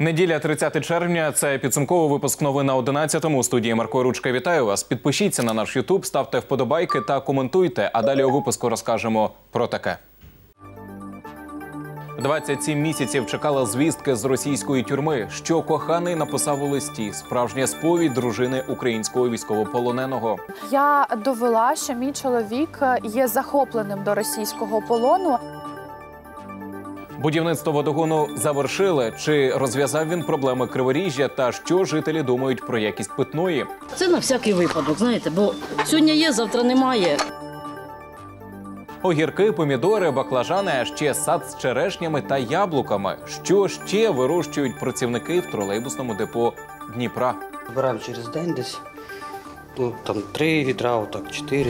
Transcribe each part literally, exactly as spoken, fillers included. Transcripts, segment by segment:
Неділя, тридцяте червня. Це підсумковий випуск новин на одинадцятому. У студії Марко Ручка. Вітаю вас. Підпишіться на наш ютуб, ставте вподобайки та коментуйте. А далі у випуску розкажемо про таке. двадцять сім місяців чекала звістки з російської тюрми. Що коханий написав у листі. Справжня сповідь дружини українського військовополоненого. Я довела, що мій чоловік є захопленим до російського полону. Будівництво водогону завершили. Чи розв'язав він проблеми Криворіжжя та що жителі думають про якість питної? Це на всякий випадок, знаєте, бо сьогодні є, завтра немає. Огірки, помідори, баклажани, а ще сад з черешнями та яблуками. Що ще вирощують працівники в тролейбусному депо Дніпра? Збираємо через день десь, ну, там три відра, отак, чотири.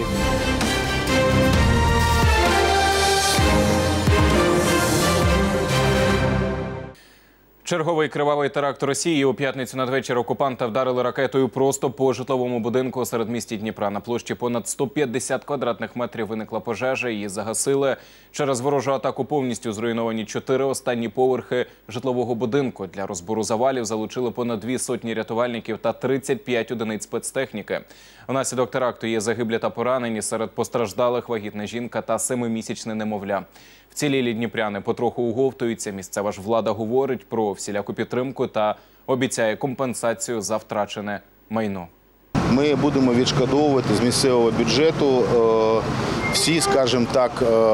Черговий кривавий теракт Росії. У п'ятницю надвечір окупанти вдарили ракетою просто по житловому будинку у середмісті Дніпра. На площі понад сто п'ятдесят квадратних метрів виникла пожежа, її загасили. Через ворожу атаку повністю зруйновані чотири останні поверхи житлового будинку. Для розбору завалів залучили понад дві сотні рятувальників та тридцять п'ять одиниць спецтехніки. Внаслідок теракту є загиблі та поранені. Серед постраждалих вагітна жінка та семимісячне немовля. Вцілілі дніпряни потроху оговтуються. Місцева ж влада говорить про всіляку підтримку та обіцяє компенсацію за втрачене майно. Ми будемо відшкодовувати з місцевого бюджету всі, скажімо так,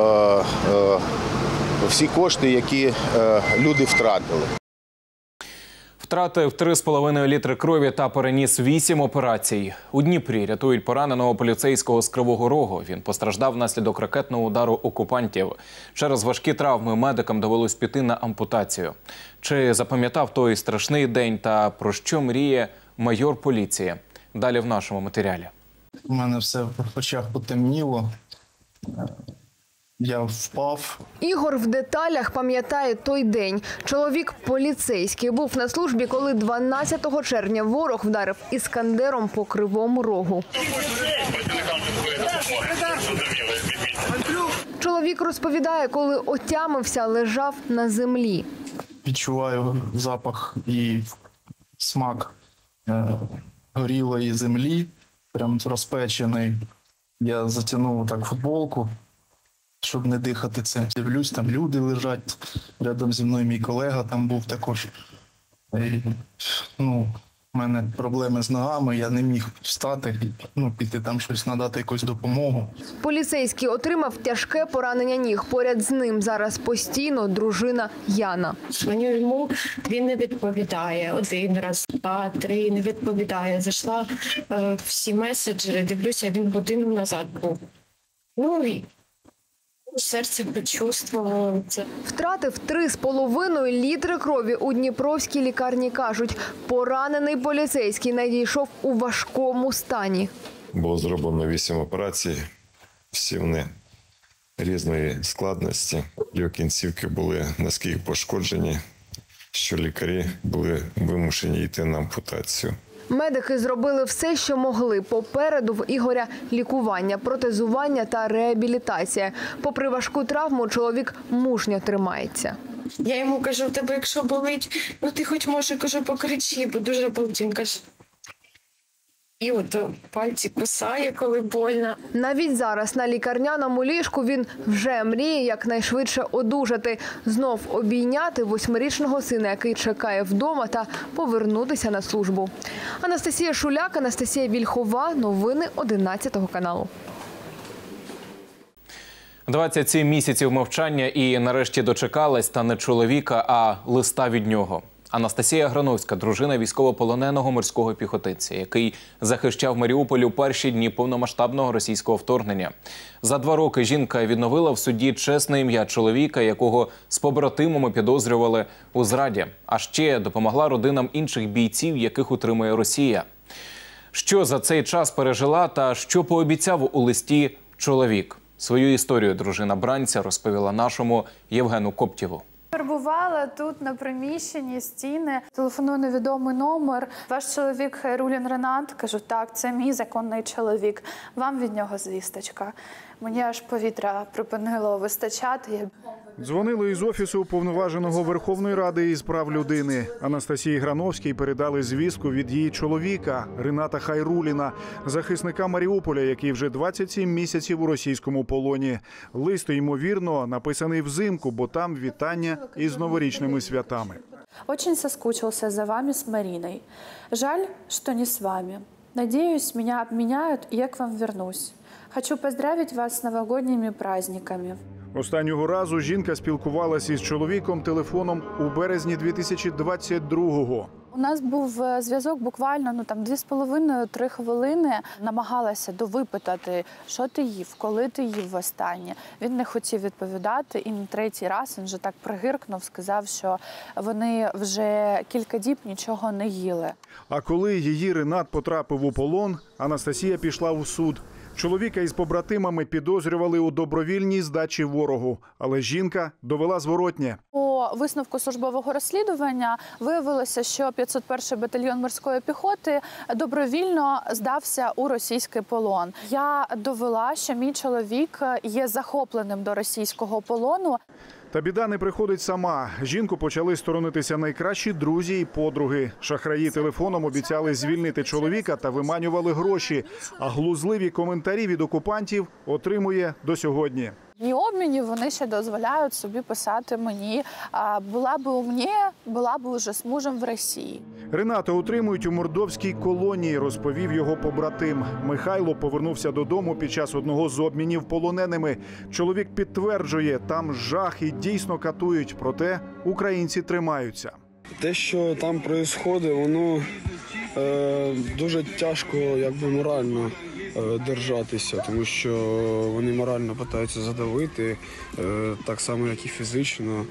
всі кошти, які люди втратили. Втратив три з половиною літри крові та переніс вісім операцій. У Дніпрі рятують пораненого поліцейського з Кривого Рогу. Він постраждав внаслідок ракетного удару окупантів. Через важкі травми медикам довелось піти на ампутацію. Чи запам'ятав той страшний день та про що мріє майор поліції? Далі в нашому матеріалі. У мене все в очах потемніло. Я впав. Ігор в деталях пам'ятає той день. Чоловік поліцейський був на службі, коли дванадцятого червня ворог вдарив іскандером по Кривому Рогу. Чоловік розповідає, коли отямився, лежав на землі. Відчуваю запах і смак е, горілої землі, прям розпечений. Я затягнув так футболку, щоб не дихати це. Дивлюсь, там люди лежать, рядом зі мною мій колега там був також. І, ну, у мене проблеми з ногами, я не міг встати, ну, піти там щось, надати якусь допомогу. Поліцейський отримав тяжке поранення ніг. Поряд з ним зараз постійно дружина Яна. Дзвоню йому, він не відповідає. Один раз, два, три, не відповідає. Зайшла е, всі меседжери, дивлюся, він годину назад був. Ну і серце почувствувало це. Втратив три з половиною літри крові. У Дніпровській лікарні кажуть, поранений поліцейський надійшов у важкому стані. Було зроблено вісім операцій, всі вони різної складності. Його кінцівки були наскільки пошкоджені, що лікарі були вимушені йти на ампутацію. Медики зробили все, що могли. Попереду в Ігоря лікування, протезування та реабілітація. Попри важку травму, чоловік мужньо тримається. Я йому кажу, в тебе якщо болить, ну ти хоч може, кажу, покричи, бо дуже болить. Він каже, і от пальці кусає, коли больно. Навіть зараз на лікарняному ліжку він вже мріє якнайшвидше одужати. Знов обійняти восьмирічного сина, який чекає вдома, та повернутися на службу. Анастасія Шуляк, Анастасія Вільхова. Новини одинадцятого каналу. двадцять сім місяців мовчання і нарешті дочекалась, та не чоловіка, а листа від нього. Анастасія Грановська, дружина військовополоненого морського піхотинця, який захищав Маріуполь у перші дні повномасштабного російського вторгнення. За два роки жінка відновила в суді чесне ім'я чоловіка, якого з побратимами підозрювали у зраді. А ще допомогла родинам інших бійців, яких утримує Росія. Що за цей час пережила та що пообіцяв у листі чоловік? Свою історію дружина бранця розповіла нашому Євгену Коптєву. Перебувала тут на приміщенні, стіни, телефоную невідомий номер. Ваш чоловік Хайрулін Ренат? Кажу, так, це мій законний чоловік. Вам від нього звісточка. Мені аж повітря припинило вистачати. Я Дзвонили із Офісу Уповноваженого Верховної Ради із прав людини. Анастасії Грановській передали звістку від її чоловіка Рената Хайруліна, захисника Маріуполя, який вже двадцять сім місяців у російському полоні. Лист, ймовірно, написаний взимку, бо там вітання із новорічними святами. очень соскучился за вами с Мариной. Жаль, что не с вами. Надеюсь, меня обменяют, и я к вам вернусь. Хочу поздравить вас с новогодними праздниками. Останнього разу жінка спілкувалася із чоловіком телефоном у березні дві тисячі двадцять другого. У нас був зв'язок буквально ну там дві з половиною-три хвилини. Намагалася довипитати, що ти їв, коли ти їв востаннє. Він не хотів відповідати, і на третій раз він вже так пригиркнув, сказав, що вони вже кілька діб нічого не їли. А коли її Ренат потрапив у полон, Анастасія пішла у суд. Чоловіка із побратимами підозрювали у добровільній здачі ворогу, але жінка довела зворотнє. По висновку службового розслідування виявилося, що п'ятсот перший батальйон морської піхоти добровільно здався у російський полон. Я довела, що мій чоловік є захопленим до російського полону. Та біда не приходить сама. Жінку почали сторонитися найкращі друзі і подруги. Шахраї телефоном обіцяли звільнити чоловіка та виманювали гроші. А глузливі коментарі від окупантів отримує до сьогодні. І обмінів вони ще дозволяють собі писати мені «була б у мене, була б уже з мужем в Росії». Рената утримують у мордовській колонії, розповів його побратим. Михайло повернувся додому під час одного з обмінів полоненими. Чоловік підтверджує, там жах і дійсно катують, проте українці тримаються. Те, що там відбувається, воно е, дуже тяжко, якби морально держатися, тому що вони морально намагаються задавити, так само, як і фізично.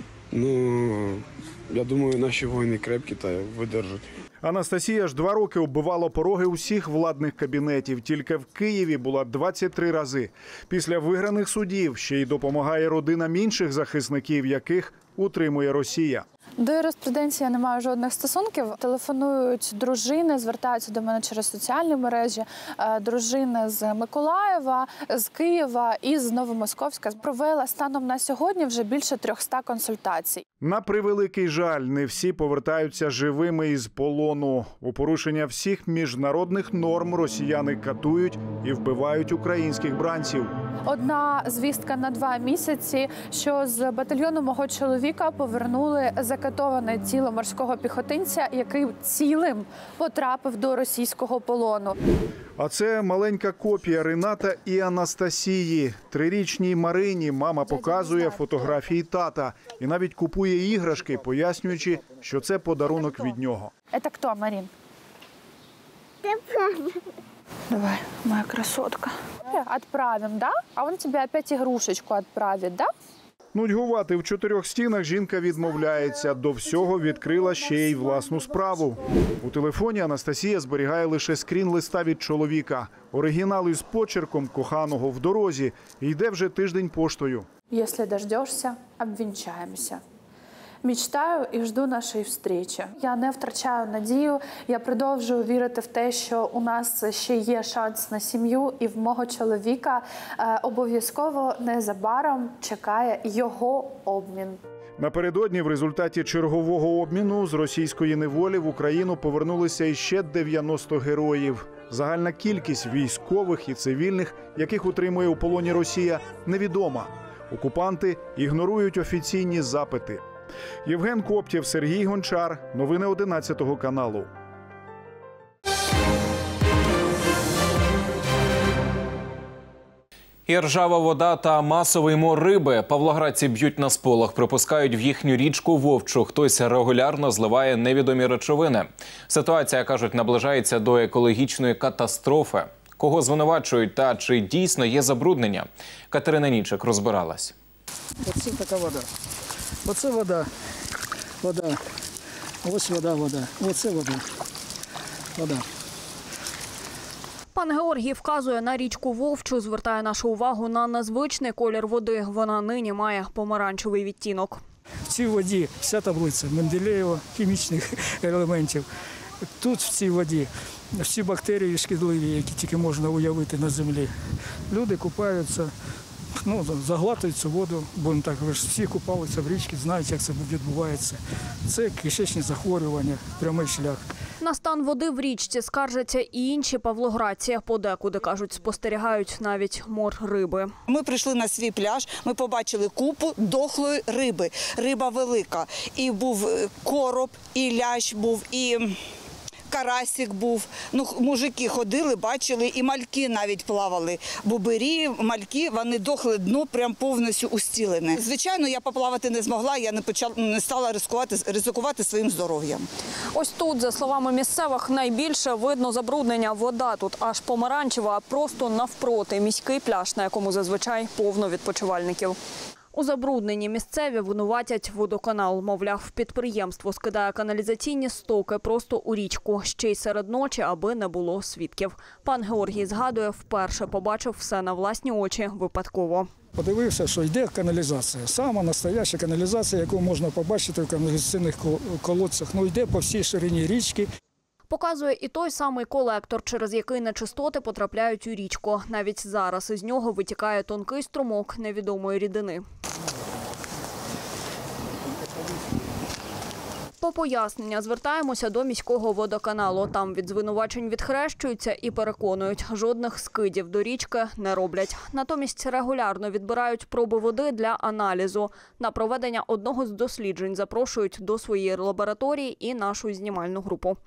Ну, я думаю, наші воїни крепкі та видержать. Анастасія ж два роки оббивала пороги усіх владних кабінетів. Тільки в Києві була двадцять три рази. Після виграних судів ще й допомагає родинам інших захисників, яких утримує Росія. До юриспруденції я не маю жодних стосунків. Телефонують дружини, звертаються до мене через соціальні мережі. Дружини з Миколаєва, з Києва і з Новомосковська. Провела станом на сьогодні вже більше трьохсот консультацій. На превеликий жаль, не всі повертаються живими із полону. У порушення всіх міжнародних норм росіяни катують і вбивають українських бранців. Одна звістка на два місяці, що з батальйону мого чоловіка повернули закатоване тіло морського піхотинця, який цілим потрапив до російського полону. А це маленька копія Рената і Анастасії. Трирічній Марині мама показує фотографії тата і навіть купує іграшки, пояснюючи, що це подарунок від нього. Це хто, Марин? Давай, моя красотка. Отправим, да? А он тебе опять игрушечку отправит, да? Нудьгувати в чотирьох стінах жінка відмовляється. До всього відкрила ще й власну справу. У телефоні Анастасія зберігає лише скрін листа від чоловіка. Оригінал із почерком коханого в дорозі йде вже тиждень поштою. Якщо дождешся, обвінчаємося. Мечтаю і жду нашої зустрічі. Я не втрачаю надію, я продовжую вірити в те, що у нас ще є шанс на сім'ю, і в мого чоловіка е, обов'язково незабаром чекає його обмін. Напередодні в результаті чергового обміну з російської неволі в Україну повернулися іще дев'яносто героїв. Загальна кількість військових і цивільних, яких утримує у полоні Росія, невідома. Окупанти ігнорують офіційні запити. Євген Коптєв, Сергій Гончар. Новини одинадцятого каналу. І ржава вода та масовий мор риби. Павлоградці б'ють на сполох, припускають в їхню річку Вовчу. Хтось регулярно зливає невідомі речовини. Ситуація, кажуть, наближається до екологічної катастрофи. Кого звинувачують та чи дійсно є забруднення? Катерина Нічик розбиралась. Оце така вода. Оце вода. Вода. Ось вода, вода. Оце вода. Вода. Пан Георгій вказує на річку Вовчу, звертає нашу увагу на незвичний колір води. Вона нині має помаранчевий відтінок. В цій воді вся таблиця Менделєєва, хімічних елементів. тут в цій воді всі бактерії шкідливі, які тільки можна уявити на землі. Люди купаються, ну, заглатують цю воду, будемо так, ви ж всі купалися в річці, знають, як це відбувається. Це кишечні захворювання, прямий шлях. На стан води в річці скаржаться і інші павлоградці. Подекуди, кажуть, спостерігають навіть мор риби. Ми прийшли на свій пляж, ми побачили купу дохлої риби. Риба велика. І був короб, і лящ був, і карасик був. Ну, мужики ходили, бачили, і мальки навіть плавали. Бобирі, мальки, вони дохли, дно прям повністю устілене. Звичайно, я поплавати не змогла, я не почала, не стала ризикувати, ризикувати своїм здоров'ям. Ось тут, за словами місцевих, найбільше видно забруднення. Вода тут аж помаранчева, а просто навпроти міський пляж, на якому зазвичай повно відпочивальників. У забрудненні місцеві винуватять водоканал. Мовляв, підприємство скидає каналізаційні стоки просто у річку, ще й серед ночі, аби не було свідків. Пан Георгій згадує, вперше побачив все на власні очі випадково. Подивився, що йде каналізація. Сама настояща каналізація, яку можна побачити в каналізаційних колодцях. Ну, йде по всій ширині річки. Показує і той самий колектор, через який нечистоти потрапляють у річку. Навіть зараз із нього витікає тонкий струмок невідомої рідини. По пояснення звертаємося до міського водоканалу. Там від звинувачень відхрещуються і переконують, жодних скидів до річки не роблять. Натомість регулярно відбирають проби води для аналізу. На проведення одного з досліджень запрошують до своєї лабораторії і нашу знімальну групу.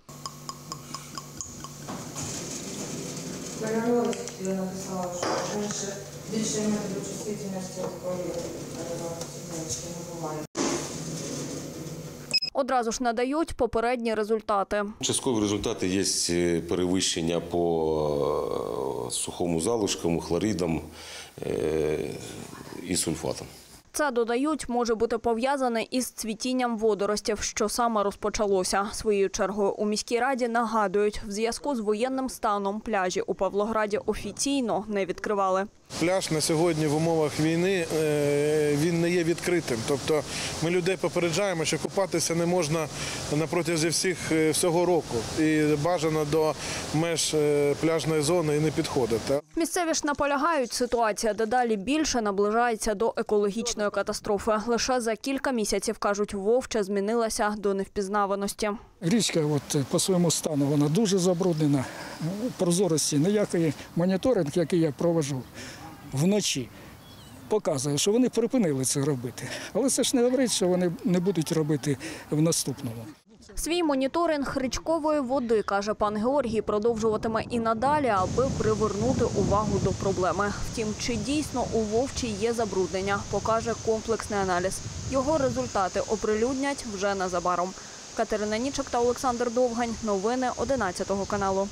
Переговорилась, я написала, що більше, більше методу чувствительності такої переговорності не буває. Одразу ж надають попередні результати. Часткові результати є перевищення по сухому залишку, хлоридам і сульфатам. Це, додають, може бути пов'язане із цвітінням водоростів, що саме розпочалося. Своєю чергою у міській раді нагадують, в зв'язку з воєнним станом пляжі у Павлограді офіційно не відкривали. Пляж на сьогодні в умовах війни, він не є відкритим. Тобто ми людей попереджаємо, що купатися не можна на протязі всіх, всього року. І бажано до меж пляжної зони і не підходити. Місцеві ж наполягають, ситуація дедалі більше наближається до екологічної катастрофи. Лише за кілька місяців, кажуть, вовча змінилася до невпізнаваності. Річка от, по своєму стану вона дуже забруднена. Прозорості ніякої. Моніторинг, який я проводжу вночі, показує, що вони припинили це робити. Але це ж не говорить, що вони не будуть робити в наступному. Свій моніторинг річкової води, каже пан Георгій, продовжуватиме і надалі, аби привернути увагу до проблеми. Втім, чи дійсно у Вовчій є забруднення, покаже комплексний аналіз. Його результати оприлюднять вже незабаром. Катерина Нічок та Олександр Довгань. Новини одинадцятого каналу.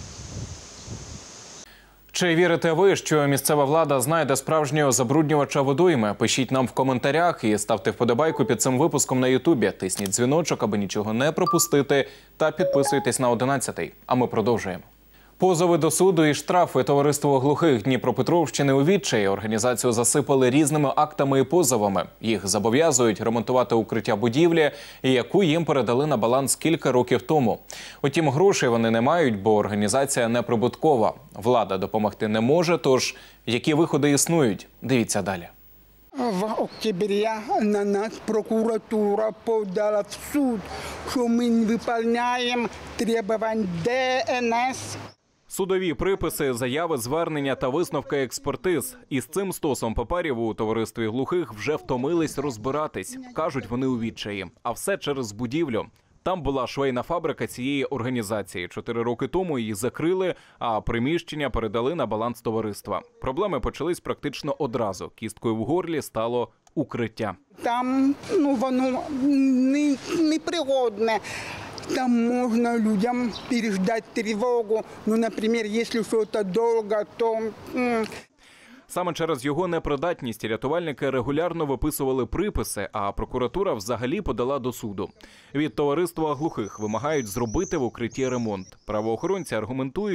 Чи вірите ви, що місцева влада знайде справжнього забруднювача водойми? Пишіть нам в коментарях і ставте вподобайку під цим випуском на ютубі. Тисніть дзвіночок, аби нічого не пропустити, та підписуйтесь на одинадцятий. А ми продовжуємо. Позови до суду і штрафи товариство глухих Дніпропетровщини у відчаї. Організацію засипали різними актами і позовами. Їх зобов'язують ремонтувати укриття будівлі, яку їм передали на баланс кілька років тому. Утім, грошей вони не мають, бо організація неприбуткова. Влада допомогти не може, тож які виходи існують? Дивіться далі. В октябрі на нас прокуратура подала в суд, що ми не виконуємо требувань Д Н С. Судові приписи, заяви, звернення та висновки експертиз. Із цим стосом паперів у товаристві глухих вже втомились розбиратись. Кажуть, вони у відчаї. А все через будівлю. Там була швейна фабрика цієї організації. Чотири роки тому її закрили, а приміщення передали на баланс товариства. Проблеми почались практично одразу. Кісткою в горлі стало укриття. Там ну, воно не, непригодне. Там можна людям переждать тривогу. Ну, наприклад, якщо щось довго, то... Саме через його непридатність рятувальники регулярно виписували приписи, а прокуратура взагалі подала до суду. Від товариства глухих вимагають зробити в укритті ремонт. Правоохоронці аргументують,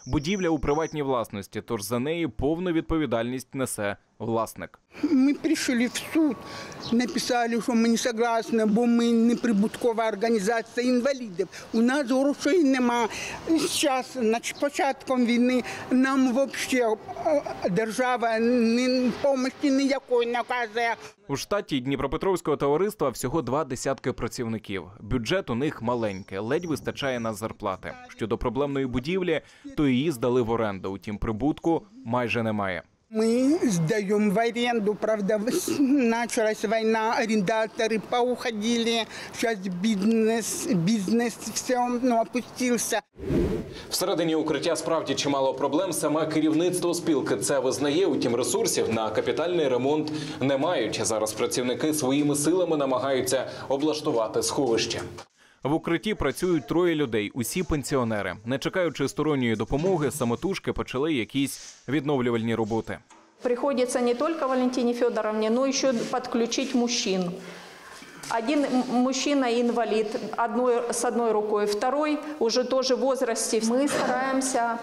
Будівля у приватній власності, тож за неї повну відповідальність несе власник. Ми прийшли в суд, написали, що ми не согласні, бо ми не прибуткова організація інвалідів. У нас грошей нема. Зараз, з початком війни, нам взагалі держава допомоги ніякої не оказує. У штаті Дніпропетровського товариства всього два десятки працівників. Бюджет у них маленький, ледь вистачає на зарплати. Щодо проблемної будівлі, то її здали в оренду, утім прибутку майже немає. Мы сдаем в аренду, правда, началась война, арендаторы поуходили, сейчас бизнес, бизнес все ну, опустился. Всередині укриття справді чимало проблем. Саме керівництво спілки це визнає, утім ресурсів на капітальний ремонт не мають. Зараз працівники своїми силами намагаються облаштувати сховище. В укритті працюють троє людей, усі пенсіонери. Не чекаючи сторонньої допомоги, самотужки почали якісь відновлювальні роботи. Приходится не только Валентине Федоровне, но еще подключить мужчин. Один мужчина инвалид одной, с одной рукой, второй уже тоже в возрасте. Мы стараемся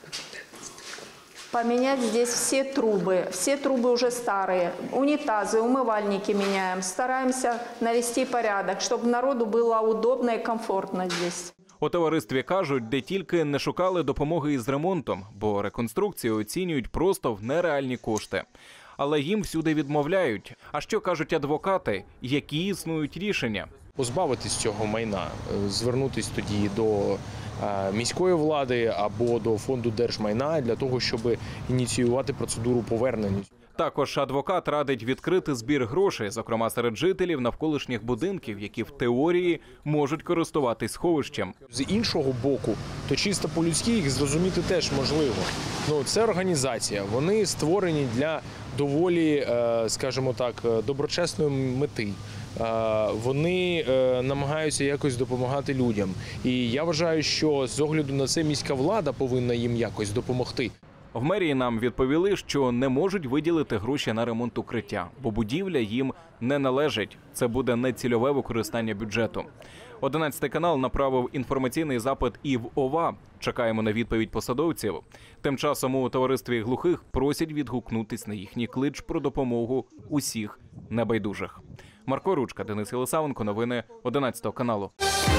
поменять здесь все трубы. Все трубы уже старые. Унитазы, умывальники меняем. Стараемся навести порядок, чтобы народу было удобно и комфортно здесь. У товаристві кажуть, де тільки не шукали допомоги із ремонтом, бо реконструкцію оцінюють просто в нереальні кошти. Але їм всюди відмовляють. А що кажуть адвокати? Які існують рішення? Позбавитись цього майна, звернутися тоді до міської влади або до фонду держмайна для того, щоб ініціювати процедуру повернення. Також адвокат радить відкрити збір грошей, зокрема серед жителів навколишніх будинків, які в теорії можуть користуватись сховищем. З іншого боку, то чисто по-людськи їх зрозуміти теж можливо. Ну, це організація, вони створені для доволі, скажімо так, доброчесної мети. Вони намагаються якось допомагати людям. І я вважаю, що з огляду на це міська влада повинна їм якось допомогти. В мерії нам відповіли, що не можуть виділити гроші на ремонт укриття, бо будівля їм не належить. Це буде нецільове використання бюджету. одинадцятий канал направив інформаційний запит і в ОВА. Чекаємо на відповідь посадовців. Тим часом у товаристві глухих просять відгукнутись на їхній клич про допомогу усіх небайдужих. Марко Ручка, Денис Єлисавенко, новини одинадцятого каналу.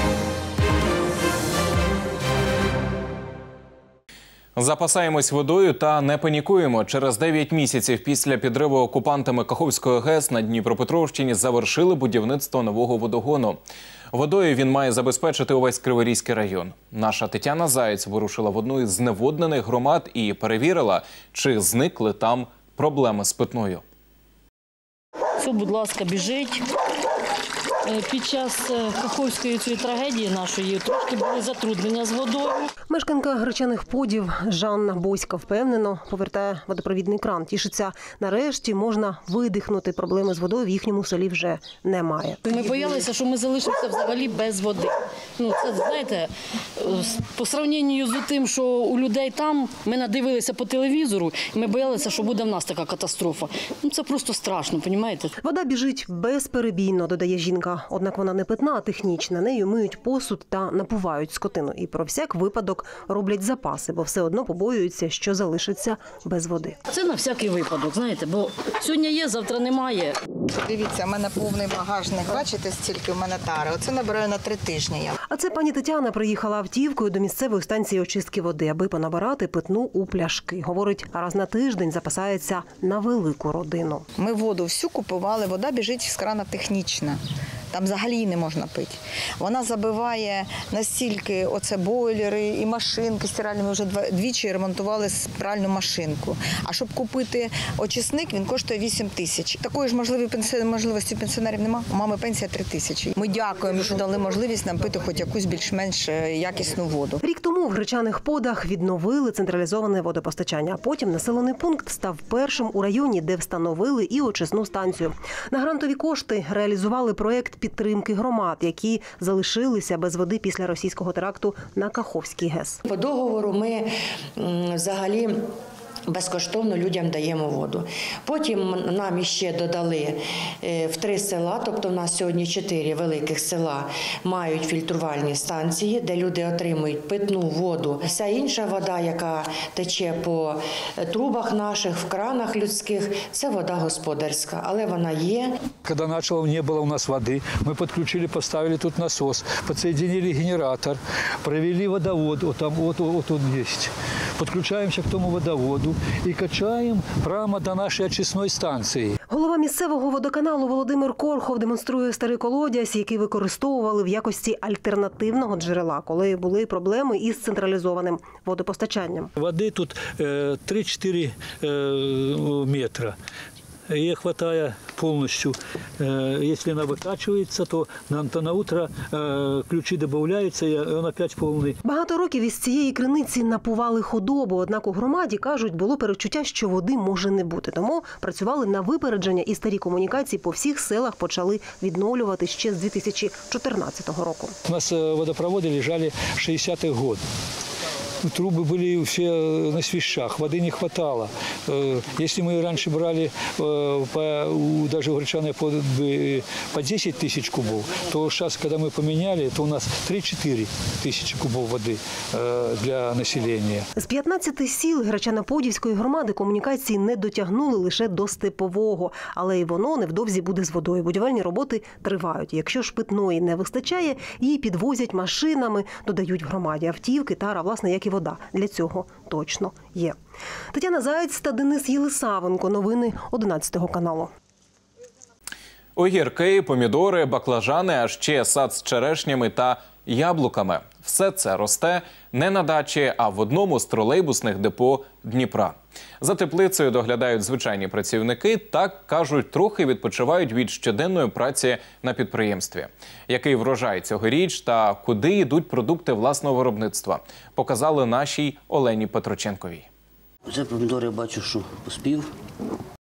Запасаємось водою та не панікуємо. Через дев'ять місяців після підриву окупантами Каховської ГЕС на Дніпропетровщині завершили будівництво нового водогону. Водою він має забезпечити увесь Криворізький район. Наша Тетяна Заєць вирушила в одну із зневоднених громад і перевірила, чи зникли там проблеми з питною. Все, будь ласка, біжить. Під час Каховської цієї трагедії нашої трошки були затруднення з водою. Мешканка Гречаних Подів Жанна Боська впевнено повертає водопровідний кран. Тішиться, нарешті можна видихнути. Проблеми з водою в їхньому селі вже немає. Ми боялися, що ми залишимося взагалі без води. Ну, це, знаєте, по сравненню з тим, що у людей там, ми надивилися по телевізору, і ми боялися, що буде в нас така катастрофа. Ну, це просто страшно, розумієте? Вода біжить безперебійно, додає жінка. Однак вона не питна, а технічна. Нею миють посуд та напувають скотину. І про всяк випадок роблять запаси, бо все одно побоюються, що залишиться без води. Це на всякий випадок, знаєте, бо сьогодні є, завтра немає. Дивіться, в мене повний багажник. Бачите, стільки в мене тари. Оце набираю на три тижні. А це пані Тетяна приїхала автівкою до місцевої станції очистки води, аби понабирати питну у пляшки. Говорить, раз на тиждень запасається на велику родину. Ми воду всю купували, вода біжить з крана технічна. Там взагалі її не можна пити. Вона забиває настільки оце бойлери і машинки стиральні. Ми вже двічі ремонтували пральну машинку. А щоб купити очисник, він коштує вісім тисяч. Такої ж можливості пенсіонерів немає. У мами пенсія три тисячі. Ми дякуємо, що дали можливість нам пити хоч якусь більш-менш якісну воду. Рік тому в Гречаних Подах відновили централізоване водопостачання. А потім населений пункт став першим у районі, де встановили і очисну станцію. На грантові кошти реалізували проєкт підтримки громад, які залишилися без води після російського теракту на Каховській ГЕС. По договору ми взагалі безкоштовно людям даємо воду. Потім нам іще додали в три села, тобто в нас сьогодні чотири великих села мають фільтрувальні станції, де люди отримують питну воду. Вся інша вода, яка тече по трубах наших, в кранах людських, це вода господарська, але вона є. Когда начало, не было у нас воды, мы подключили, поставили тут насос, подсоединили генератор, провели водовод, вот там вот, вот он есть. Подключаемся к тому водоводу и качаем прямо до нашей очисной станции. Голова місцевого водоканалу Володимир Корхов демонструє старий колодязь, який використовували в якості альтернативного джерела, коли були проблеми із централізованим водопостачанням. Води тут три-чотири метра. Ей хватает полностью. Если она выкачивается, то на, то на утро ключи добавляются, и он опять полный. Багато років із цієї криниці напували худобу, однак у громаді, кажуть, було перечуття, що води може не бути. Тому працювали на випередження і старі комунікації по всіх селах почали відновлювати ще з дві тисячі чотирнадцятого року. У нас водопроводи лежали шестидесятых год. Трубы были все на свищах, воды не хватало. Если мы раньше брали по, даже у Гречаны по, по десять тысяч кубов, то сейчас, когда мы поменяли, то у нас три-чотири тисячі кубов води для населення. З п'ятнадцяти сіл Гречано-Подільської громади комунікації не дотягнули лише до Степового, але й воно невдовзі буде з водою. Будівельні роботи тривають. Якщо ж питної не вистачає, її підвозять машинами, додають в громаді автівки, тара, власне, як і вода. Для цього точно є. Тетяна Заєць та Денис Єлисавенко. Новини одинадцятого каналу. Огірки, помідори, баклажани, а ще сад з черешнями та яблуками. Все це росте не на дачі, а в одному з тролейбусних депо Дніпра. За теплицею доглядають звичайні працівники, так, кажуть, трохи відпочивають від щоденної праці на підприємстві. Який врожай цьогоріч та куди йдуть продукти власного виробництва, показали нашій Олені Петроченковій. Це помідори, бачу, що поспів.